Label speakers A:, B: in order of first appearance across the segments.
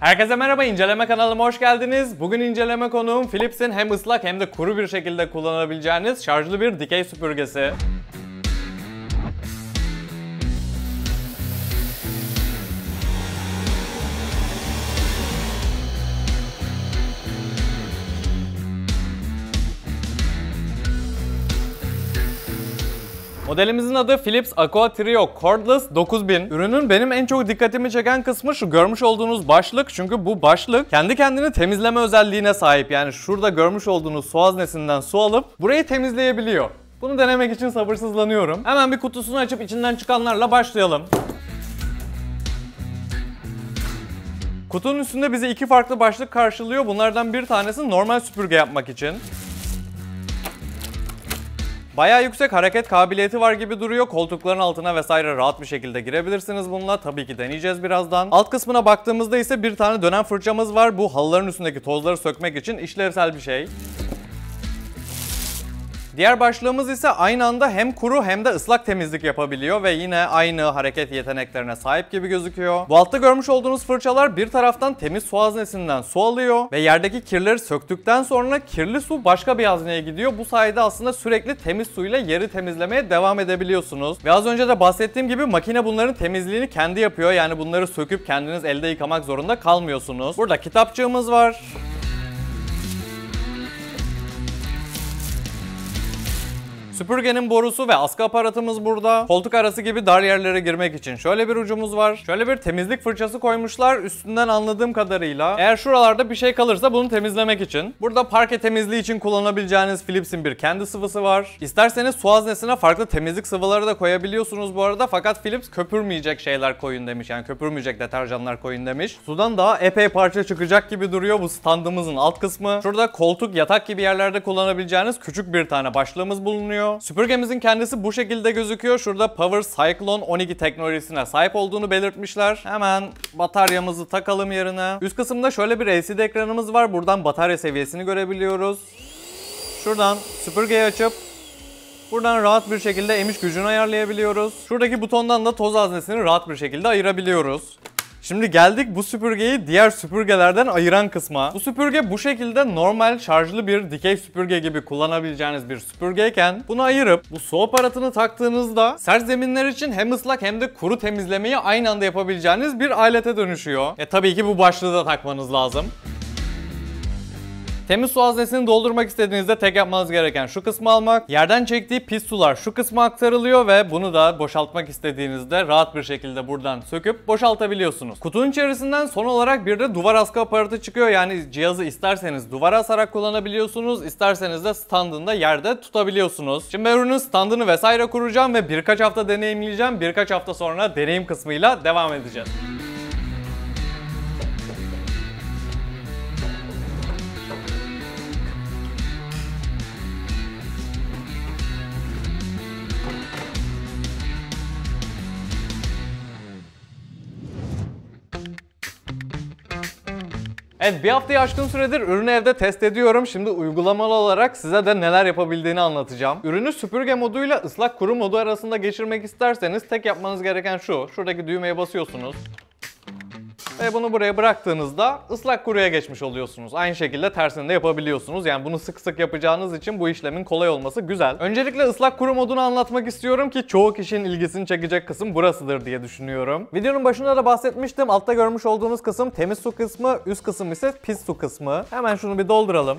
A: Herkese merhaba, inceleme kanalıma hoş geldiniz. Bugün inceleme konuğum Philips'in hem ıslak hem de kuru bir şekilde kullanabileceğiniz şarjlı bir dikey süpürgesi. Modelimizin adı Philips Aqua Trio Cordless 9000. Ürünün benim en çok dikkatimi çeken kısmı şu görmüş olduğunuz başlık. Çünkü bu başlık kendi kendini temizleme özelliğine sahip. Yani şurada görmüş olduğunuz su haznesinden su alıp burayı temizleyebiliyor. Bunu denemek için sabırsızlanıyorum. Hemen bir kutusunu açıp içinden çıkanlarla başlayalım. Kutunun üstünde bizi iki farklı başlık karşılıyor. Bunlardan bir tanesi normal süpürge yapmak için. Bayağı yüksek hareket kabiliyeti var gibi duruyor. Koltukların altına vesaire rahat bir şekilde girebilirsiniz bununla. Tabii ki deneyeceğiz birazdan. Alt kısmına baktığımızda ise bir tane dönen fırçamız var. Bu halıların üstündeki tozları sökmek için işlevsel bir şey. Diğer başlığımız ise aynı anda hem kuru hem de ıslak temizlik yapabiliyor ve yine aynı hareket yeteneklerine sahip gibi gözüküyor. Bu altta görmüş olduğunuz fırçalar bir taraftan temiz su haznesinden su alıyor ve yerdeki kirleri söktükten sonra kirli su başka bir hazneye gidiyor. Bu sayede aslında sürekli temiz suyla yeri temizlemeye devam edebiliyorsunuz. Ve az önce de bahsettiğim gibi makine bunların temizliğini kendi yapıyor. Yani bunları söküp kendiniz elde yıkamak zorunda kalmıyorsunuz. Burada kitapçığımız var. Süpürgenin borusu ve askı aparatımız burada. Koltuk arası gibi dar yerlere girmek için şöyle bir ucumuz var. Şöyle bir temizlik fırçası koymuşlar. Üstünden anladığım kadarıyla eğer şuralarda bir şey kalırsa bunu temizlemek için. Burada parke temizliği için kullanabileceğiniz Philips'in bir kendi sıvısı var. İsterseniz su haznesine farklı temizlik sıvıları da koyabiliyorsunuz bu arada. Fakat Philips köpürmeyecek şeyler koyun demiş. Yani köpürmeyecek deterjanlar koyun demiş. Sudan daha epey parça çıkacak gibi duruyor bu standımızın alt kısmı. Şurada koltuk, yatak gibi yerlerde kullanabileceğiniz küçük bir tane başlığımız bulunuyor. Süpürgemizin kendisi bu şekilde gözüküyor. Şurada Power Cyclone 12 teknolojisine sahip olduğunu belirtmişler. Hemen bataryamızı takalım yerine. Üst kısımda şöyle bir LCD ekranımız var. Buradan batarya seviyesini görebiliyoruz. Şuradan süpürgeyi açıp buradan rahat bir şekilde emiş gücünü ayarlayabiliyoruz. Şuradaki butondan da toz haznesini rahat bir şekilde ayırabiliyoruz. Şimdi geldik bu süpürgeyi diğer süpürgelerden ayıran kısma. Bu süpürge bu şekilde normal şarjlı bir dikey süpürge gibi kullanabileceğiniz bir süpürgeyken bunu ayırıp bu su aparatını taktığınızda sert zeminler için hem ıslak hem de kuru temizlemeyi aynı anda yapabileceğiniz bir alete dönüşüyor. Tabii ki bu başlığı da takmanız lazım. Temiz su haznesini doldurmak istediğinizde tek yapmanız gereken şu kısmı almak. Yerden çektiği pis sular şu kısma aktarılıyor ve bunu da boşaltmak istediğinizde rahat bir şekilde buradan söküp boşaltabiliyorsunuz. Kutunun içerisinden son olarak bir de duvar askı aparatı çıkıyor. Yani cihazı isterseniz duvara asarak kullanabiliyorsunuz, isterseniz de standında yerde tutabiliyorsunuz. Şimdi ben ürünün standını vesaire kuracağım ve birkaç hafta deneyimleyeceğim. Birkaç hafta sonra deneyim kısmıyla devam edeceğiz. Evet, bir haftayı aşkın süredir ürünü evde test ediyorum. Şimdi uygulamalı olarak size de neler yapabildiğini anlatacağım. Ürünü süpürge moduyla ıslak kuru modu arasında geçirmek isterseniz tek yapmanız gereken şu. Şuradaki düğmeye basıyorsunuz. Ve bunu buraya bıraktığınızda ıslak kuruya geçmiş oluyorsunuz. Aynı şekilde tersini de yapabiliyorsunuz. Yani bunu sık sık yapacağınız için bu işlemin kolay olması güzel. Öncelikle ıslak kuru modunu anlatmak istiyorum ki çoğu kişinin ilgisini çekecek kısım burasıdır diye düşünüyorum. Videonun başında da bahsetmiştim. Altta görmüş olduğunuz kısım temiz su kısmı, üst kısım ise pis su kısmı. Hemen şunu bir dolduralım.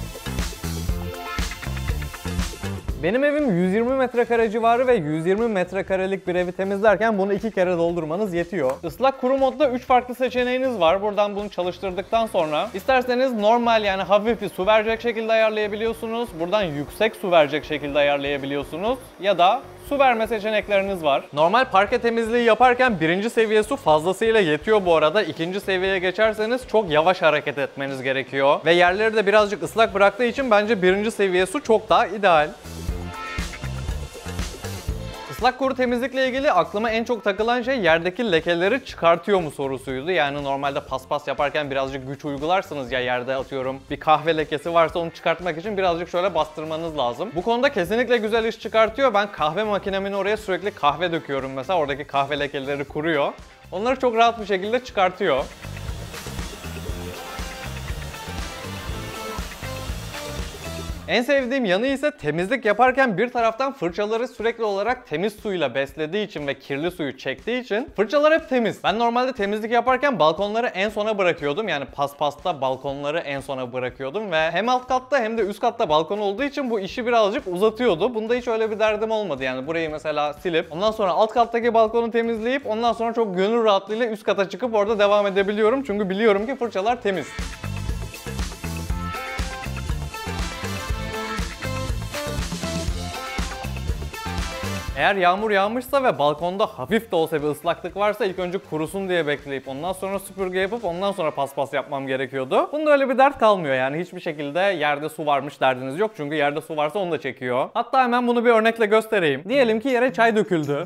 A: Benim evim 120 metrekare civarı ve 120 metrekarelik bir evi temizlerken bunu 2 kere doldurmanız yetiyor. Islak kuru modda 3 farklı seçeneğiniz var. Buradan bunu çalıştırdıktan sonra isterseniz normal yani hafif bir su verecek şekilde ayarlayabiliyorsunuz. Buradan yüksek su verecek şekilde ayarlayabiliyorsunuz. Ya da su verme seçenekleriniz var. Normal parke temizliği yaparken birinci seviye su fazlasıyla yetiyor bu arada. İkinci seviyeye geçerseniz çok yavaş hareket etmeniz gerekiyor. Ve yerleri de birazcık ıslak bıraktığı için bence birinci seviye su çok daha ideal. Islak kuru temizlikle ilgili aklıma en çok takılan şey yerdeki lekeleri çıkartıyor mu sorusuydu. Yani normalde paspas yaparken birazcık güç uygularsınız ya, yerde atıyorum bir kahve lekesi varsa onu çıkartmak için birazcık şöyle bastırmanız lazım. Bu konuda kesinlikle güzel iş çıkartıyor. Ben kahve makinemin oraya sürekli kahve döküyorum mesela, oradaki kahve lekeleri kuruyor. Onları çok rahat bir şekilde çıkartıyor. En sevdiğim yanı ise temizlik yaparken bir taraftan fırçaları sürekli olarak temiz suyla beslediği için ve kirli suyu çektiği için fırçalar hep temiz. Ben normalde temizlik yaparken balkonları en sona bırakıyordum. Yani paspasta balkonları en sona bırakıyordum ve hem alt katta hem de üst katta balkon olduğu için bu işi birazcık uzatıyordu. Bunda hiç öyle bir derdim olmadı. Yani burayı mesela silip ondan sonra alt kattaki balkonu temizleyip ondan sonra çok gönül rahatlığıyla üst kata çıkıp orada devam edebiliyorum. Çünkü biliyorum ki fırçalar temiz. Eğer yağmur yağmışsa ve balkonda hafif de olsa bir ıslaklık varsa ilk önce kurusun diye bekleyip ondan sonra süpürge yapıp ondan sonra paspas yapmam gerekiyordu. Bunda öyle bir dert kalmıyor yani hiçbir şekilde yerde su varmış derdiniz yok çünkü yerde su varsa onu da çekiyor. Hatta hemen bunu bir örnekle göstereyim. Diyelim ki yere çay döküldü.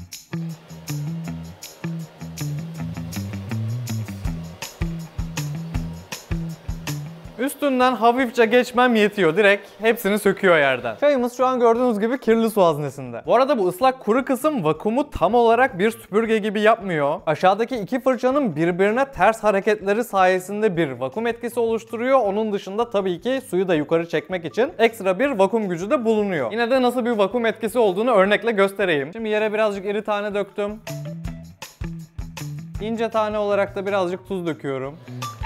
A: Üstünden hafifçe geçmem yetiyor. Direkt hepsini söküyor yerden. Çayımız şu an gördüğünüz gibi kirli su haznesinde. Bu arada bu ıslak kuru kısım vakumu tam olarak bir süpürge gibi yapmıyor. Aşağıdaki iki fırçanın birbirine ters hareketleri sayesinde bir vakum etkisi oluşturuyor. Onun dışında tabii ki suyu da yukarı çekmek için ekstra bir vakum gücü de bulunuyor. Yine de nasıl bir vakum etkisi olduğunu örnekle göstereyim. Şimdi yere birazcık iri tane döktüm. İnce tane olarak da birazcık tuz döküyorum.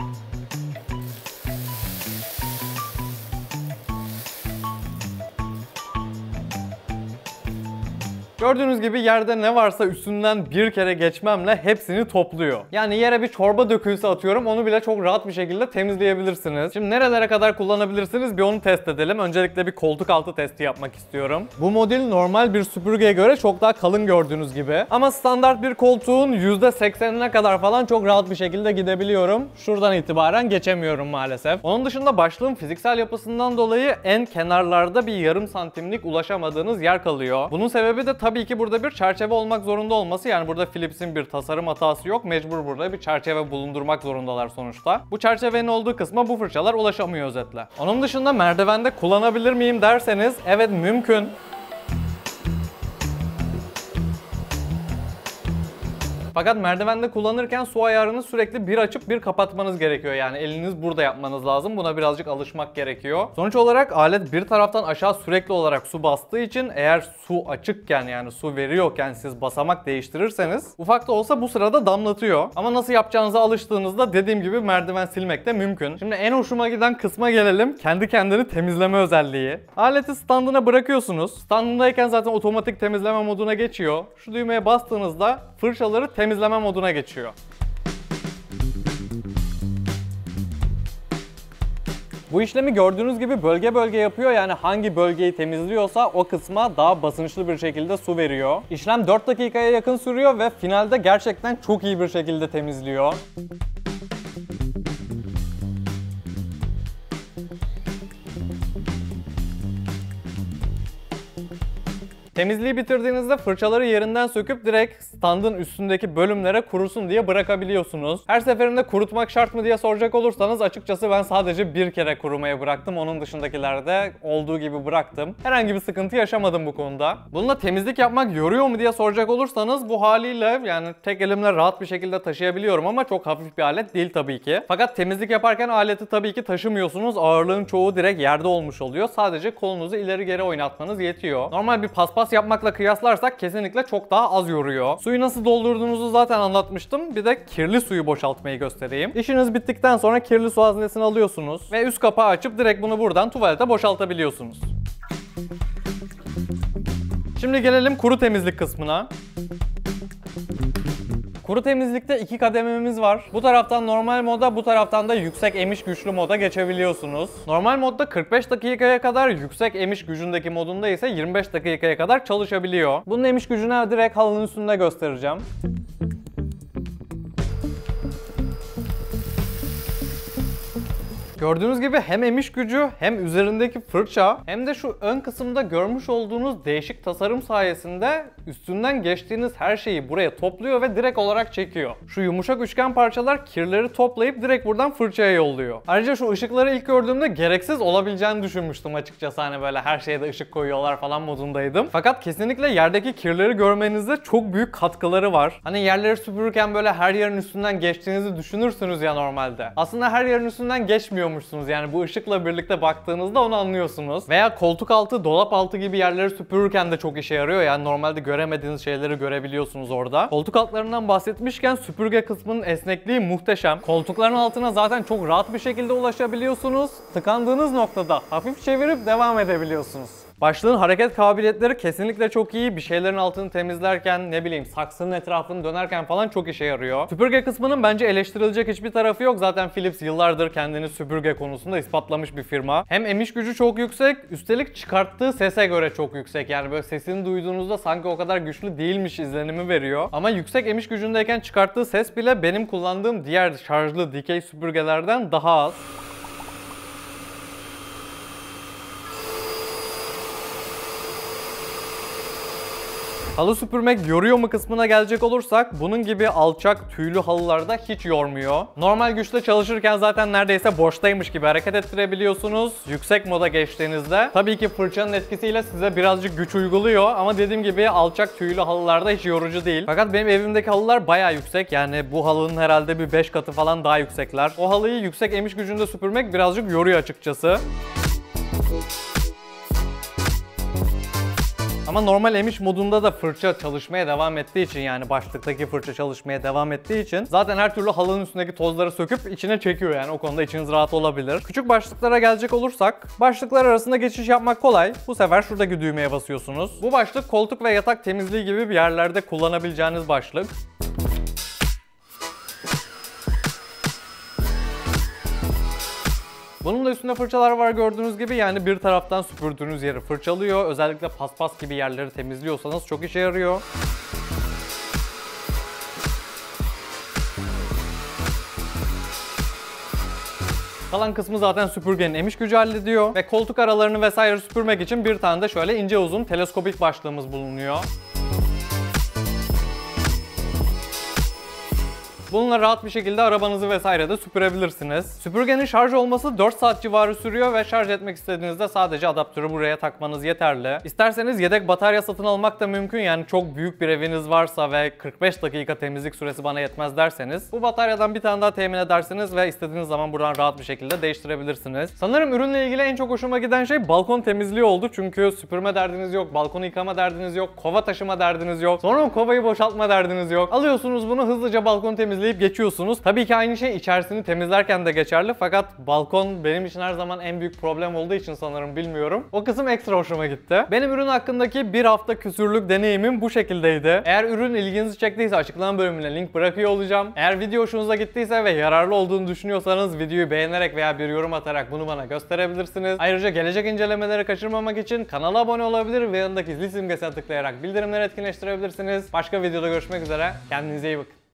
A: Gördüğünüz gibi yerde ne varsa üstünden bir kere geçmemle hepsini topluyor. Yani yere bir çorba dökülse atıyorum onu bile çok rahat bir şekilde temizleyebilirsiniz. Şimdi nerelere kadar kullanabilirsiniz bir onu test edelim. Öncelikle bir koltuk altı testi yapmak istiyorum. Bu model normal bir süpürgeye göre çok daha kalın gördüğünüz gibi. Ama standart bir koltuğun %80'ine kadar falan çok rahat bir şekilde gidebiliyorum. Şuradan itibaren geçemiyorum maalesef. Onun dışında başlığın fiziksel yapısından dolayı en kenarlarda bir yarım santimlik ulaşamadığınız yer kalıyor. Bunun sebebi de tabii ki burada bir çerçeve olmak zorunda olması. Yani burada Philips'in bir tasarım hatası yok. Mecbur burada bir çerçeve bulundurmak zorundalar sonuçta. Bu çerçevenin olduğu kısma bu fırçalar ulaşamıyor özetle. Onun dışında merdivende kullanabilir miyim derseniz evet mümkün. Fakat merdivende kullanırken su ayarını sürekli bir açıp bir kapatmanız gerekiyor. Yani eliniz burada yapmanız lazım. Buna birazcık alışmak gerekiyor. Sonuç olarak alet bir taraftan aşağı sürekli olarak su bastığı için eğer su açıkken yani su veriyorken siz basamak değiştirirseniz ufak da olsa bu sırada damlatıyor. Ama nasıl yapacağınıza alıştığınızda dediğim gibi merdiven silmek de mümkün. Şimdi en hoşuma giden kısma gelelim. Kendi kendini temizleme özelliği. Aleti standına bırakıyorsunuz. Standındayken zaten otomatik temizleme moduna geçiyor. Şu düğmeye bastığınızda fırçaları temizleme moduna geçiyor. Bu işlemi gördüğünüz gibi bölge bölge yapıyor. Yani hangi bölgeyi temizliyorsa o kısma daha basınçlı bir şekilde su veriyor. İşlem 4 dakikaya yakın sürüyor ve finalde gerçekten çok iyi bir şekilde temizliyor. Temizliği bitirdiğinizde fırçaları yerinden söküp direkt standın üstündeki bölümlere kurusun diye bırakabiliyorsunuz. Her seferinde kurutmak şart mı diye soracak olursanız açıkçası ben sadece bir kere kurumaya bıraktım. Onun dışındakilerde olduğu gibi bıraktım. Herhangi bir sıkıntı yaşamadım bu konuda. Bununla temizlik yapmak yoruyor mu diye soracak olursanız bu haliyle yani tek elimle rahat bir şekilde taşıyabiliyorum ama çok hafif bir alet değil tabii ki. Fakat temizlik yaparken aleti tabii ki taşımıyorsunuz. Ağırlığın çoğu direkt yerde olmuş oluyor. Sadece kolunuzu ileri geri oynatmanız yetiyor. Normal bir paspas yapmakla kıyaslarsak kesinlikle çok daha az yoruyor. Suyu nasıl doldurduğunuzu zaten anlatmıştım. Bir de kirli suyu boşaltmayı göstereyim. İşiniz bittikten sonra kirli su haznesini alıyorsunuz ve üst kapağı açıp direkt bunu buradan tuvalete boşaltabiliyorsunuz. Şimdi gelelim kuru temizlik kısmına. Kuru temizlikte iki kadememiz var. Bu taraftan normal moda, bu taraftan da yüksek emiş güçlü moda geçebiliyorsunuz. Normal modda 45 dakikaya kadar, yüksek emiş gücündeki modunda ise 25 dakikaya kadar çalışabiliyor. Bunun emiş gücünü direkt halının üstünde göstereceğim. Gördüğünüz gibi hem emiş gücü hem üzerindeki fırça hem de şu ön kısımda görmüş olduğunuz değişik tasarım sayesinde üstünden geçtiğiniz her şeyi buraya topluyor ve direkt olarak çekiyor. Şu yumuşak üçgen parçalar kirleri toplayıp direkt buradan fırçaya yolluyor. Ayrıca şu ışıkları ilk gördüğümde gereksiz olabileceğini düşünmüştüm açıkçası, hani böyle her şeye de ışık koyuyorlar falan modundaydım. Fakat kesinlikle yerdeki kirleri görmenizde çok büyük katkıları var. Hani yerleri süpürürken böyle her yerin üstünden geçtiğinizi düşünürsünüz ya normalde. Aslında her yerin üstünden geçmiyor göremiyormuşsunuz. Yani bu ışıkla birlikte baktığınızda onu anlıyorsunuz. Veya koltuk altı, dolap altı gibi yerleri süpürürken de çok işe yarıyor. Yani normalde göremediğiniz şeyleri görebiliyorsunuz orada. Koltuk altlarından bahsetmişken süpürge kısmının esnekliği muhteşem. Koltukların altına zaten çok rahat bir şekilde ulaşabiliyorsunuz. Tıkandığınız noktada hafif çevirip devam edebiliyorsunuz. Başlığın hareket kabiliyetleri kesinlikle çok iyi. Bir şeylerin altını temizlerken, ne bileyim saksının etrafını dönerken falan çok işe yarıyor. Süpürge kısmının bence eleştirilecek hiçbir tarafı yok. Zaten Philips yıllardır kendini süpürge konusunda ispatlamış bir firma. Hem emiş gücü çok yüksek, üstelik çıkarttığı sese göre çok yüksek. Yani böyle sesini duyduğunuzda sanki o kadar güçlü değilmiş izlenimi veriyor. Ama yüksek emiş gücündeyken çıkarttığı ses bile benim kullandığım diğer şarjlı dikey süpürgelerden daha az. Halı süpürmek yoruyor mu kısmına gelecek olursak bunun gibi alçak tüylü halılarda hiç yormuyor. Normal güçle çalışırken zaten neredeyse boştaymış gibi hareket ettirebiliyorsunuz. Yüksek moda geçtiğinizde tabii ki fırçanın etkisiyle size birazcık güç uyguluyor ama dediğim gibi alçak tüylü halılarda hiç yorucu değil. Fakat benim evimdeki halılar bayağı yüksek. Yani bu halının herhalde bir 5 katı falan daha yüksekler. O halıyı yüksek emiş gücünde süpürmek birazcık yoruyor açıkçası. Ama normal emiş modunda da fırça çalışmaya devam ettiği için, yani başlıktaki fırça çalışmaya devam ettiği için zaten her türlü halının üstündeki tozları söküp içine çekiyor, yani o konuda içiniz rahat olabilir. Küçük başlıklara gelecek olursak başlıklar arasında geçiş yapmak kolay. Bu sefer şuradaki düğmeye basıyorsunuz. Bu başlık koltuk ve yatak temizliği gibi bir yerlerde kullanabileceğiniz başlık. Bunun da üstünde fırçalar var gördüğünüz gibi, yani bir taraftan süpürdüğünüz yeri fırçalıyor. Özellikle paspas gibi yerleri temizliyorsanız çok işe yarıyor. Kalan kısmı zaten süpürgenin emiş gücü hallediyor ve koltuk aralarını vesaire süpürmek için bir tane de şöyle ince uzun teleskopik başlığımız bulunuyor. Bununla rahat bir şekilde arabanızı vesaire de süpürebilirsiniz. Süpürgenin şarj olması 4 saat civarı sürüyor ve şarj etmek istediğinizde sadece adaptörü buraya takmanız yeterli. İsterseniz yedek batarya satın almak da mümkün. Yani çok büyük bir eviniz varsa ve 45 dakika temizlik süresi bana yetmez derseniz bu bataryadan bir tane daha temin edersiniz ve istediğiniz zaman buradan rahat bir şekilde değiştirebilirsiniz. Sanırım ürünle ilgili en çok hoşuma giden şey balkon temizliği oldu. Çünkü süpürme derdiniz yok, balkonu yıkama derdiniz yok, kova taşıma derdiniz yok, sonra o kovayı boşaltma derdiniz yok. Alıyorsunuz bunu, hızlıca balkon temizleyip geçiyorsunuz. Tabii ki aynı şey içerisini temizlerken de geçerli, fakat balkon benim için her zaman en büyük problem olduğu için sanırım, bilmiyorum. O kısım ekstra hoşuma gitti. Benim ürün hakkındaki bir hafta küsürlük deneyimim bu şekildeydi. Eğer ürün ilginizi çektiyse açıklama bölümüne link bırakıyor olacağım. Eğer video hoşunuza gittiyse ve yararlı olduğunu düşünüyorsanız videoyu beğenerek veya bir yorum atarak bunu bana gösterebilirsiniz. Ayrıca gelecek incelemeleri kaçırmamak için kanala abone olabilir ve yanındaki zil simgesine tıklayarak bildirimleri etkinleştirebilirsiniz. Başka videoda görüşmek üzere. Kendinize iyi bakın.